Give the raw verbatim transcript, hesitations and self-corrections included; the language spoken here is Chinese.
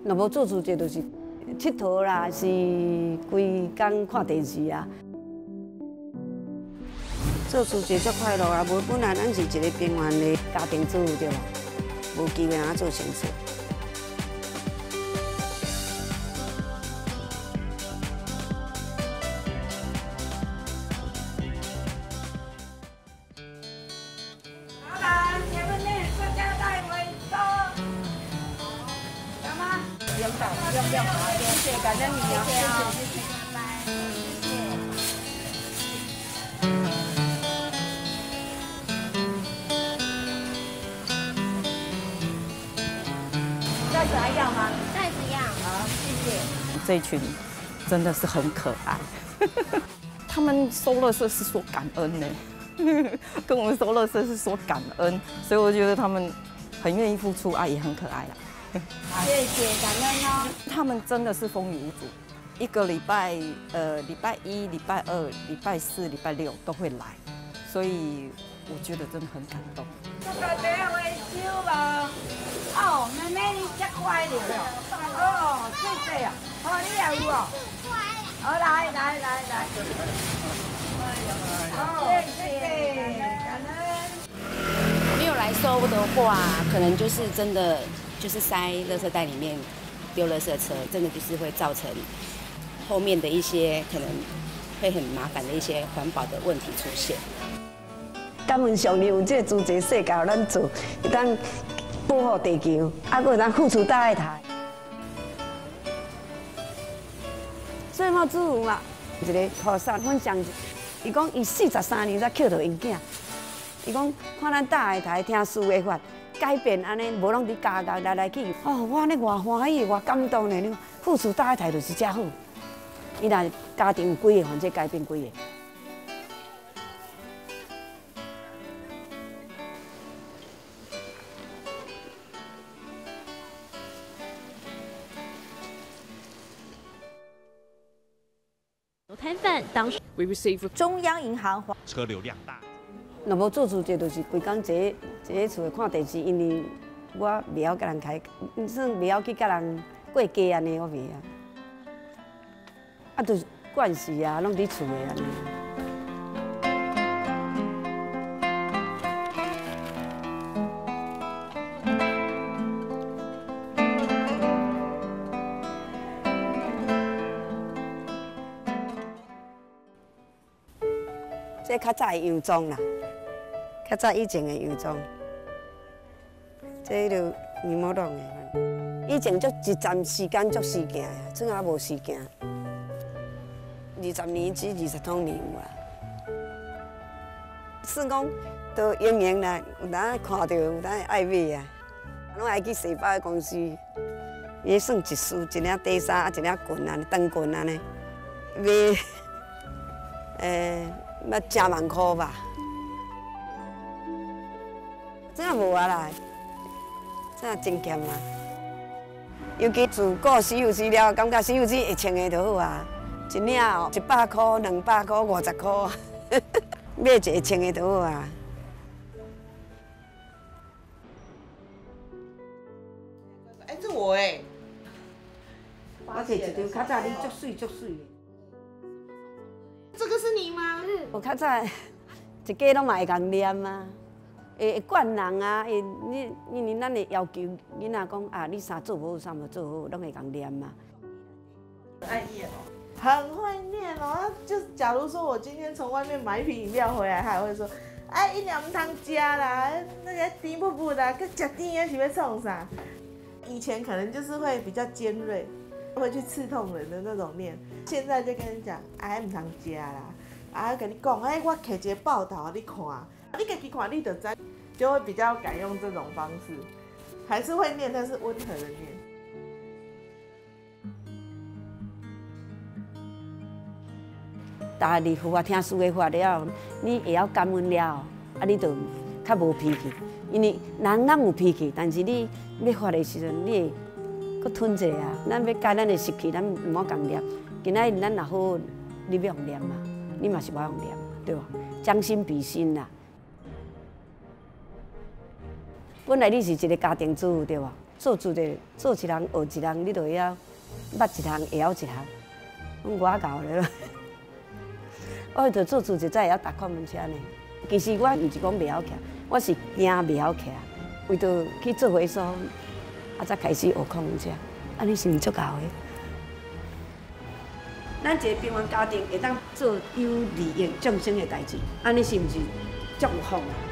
若无做主节，就是佚佗啦，是规工看电视啊。做主节足快乐啊！无本来咱是一个平凡的家庭主妇对吧？无机会通做成事。 用到用用好，谢谢，感恩你哦，谢谢谢谢，拜拜，谢谢。袋子还要吗？袋子要。好，谢谢。 这一群真的是很可爱，他们收垃圾是说感恩呢，跟我们收垃圾是说感恩，所以我觉得他们很愿意付出啊，也很可爱啦。 谢谢，感恩哦。 他们真的是风雨无阻，一个礼拜，呃，礼拜一、礼拜二、礼拜四、礼拜六都会来，所以我觉得真的很感动。 这个等下维修吧。哦，妹妹你真乖了。哦，谢谢啊。哦，你也有哦。好，来来来来。哦，谢谢，感恩。 没有来收的话，可能就是真的。 就是塞垃圾袋里面丢垃圾车，真的就是会造成后面的一些可能会很麻烦的一些环保的问题出现。 感恩上帝有这个资质世界让咱做，会当保护地球，啊，搁会当付出大爱台。所以嘛，主妇嘛，一个菩萨分享，伊讲伊四十三年才捡到因囝，伊讲看咱大爱台听思维法。 改变安尼，无拢伫家家来来去，哦，我安尼偌欢喜，偌感动呢！你看，付出大爱台就是遮好。伊若家庭有几个，反正改变几个。 摊贩当时 We receive 中央银行车流量大。 若无做主节，就是规工坐坐喺厝看电视，因为我袂晓甲人开，算袂晓去甲人过街安尼，我袂晓。啊，就是惯势啊，拢伫厝诶安尼。这较早的洋装啦。 较早以前的洋装，这就二毛弄的。以前足一站时间足时行呀，怎啊无时行？二十年至二十通年有啦。算讲都营营啦，有当看到，有当爱买啊，拢爱去西巴的公司，伊算一束一领底衫啊，一领裙啊，长裙安尼，卖，诶，要正万块吧。 真无啊啦，真真咸啊！尤其自顾洗油机了，感觉洗油机会穿的就好啊。一领哦，一百块、两百块、五十块，买一个穿的就好啊。 哎，这我哎， 我摕一张，较早你足水足水的。 这个是你吗？ 我较早一家拢嘛会共念啊。 会惯人啊，会你因为咱会要求囡仔讲啊，你啥做无好，啥无做好，拢会共念嘛。 爱念哦，很会念哦。就假如说我今天从外面买一瓶饮料回来，他还会说，哎，饮料唔通吃啦，那个甜不不的，佮食甜的是要创啥？以前可能就是会比较尖锐，会去刺痛人的那种念。现在就跟你讲，哎，唔通吃啦，啊，跟你讲，哎，我摕一个报道你看。 你自己看，你就知，就会比较敢用这种方式，还是会念，但是温和的念。 大家互我听书的话了，你会晓感恩了，啊，你就较无脾气。因为人咱有脾气，但是你要发的时阵，你会搁吞者啊。咱要改咱的习气，咱唔好共念。今仔日咱若好，你要用念嘛，你嘛是要用念，对吧？将心比心啦。 本来你是一个家庭主妇对吧？ 做主的，做一人学一人，你就要捌一项会晓一项。我搞了，我着做主就再会晓踏看门车呢。其实我毋是讲袂晓骑，我是惊袂晓骑，为着去做回收，啊才开始学看门车。安尼是毋足够的？咱一个平凡家庭会当做有利益众生的代志，安尼是毋是足有福啊？